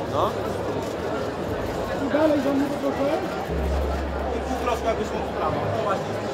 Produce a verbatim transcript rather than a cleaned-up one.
No. I dalej za mnie proszę. I pół kroczka wyszło w prawo.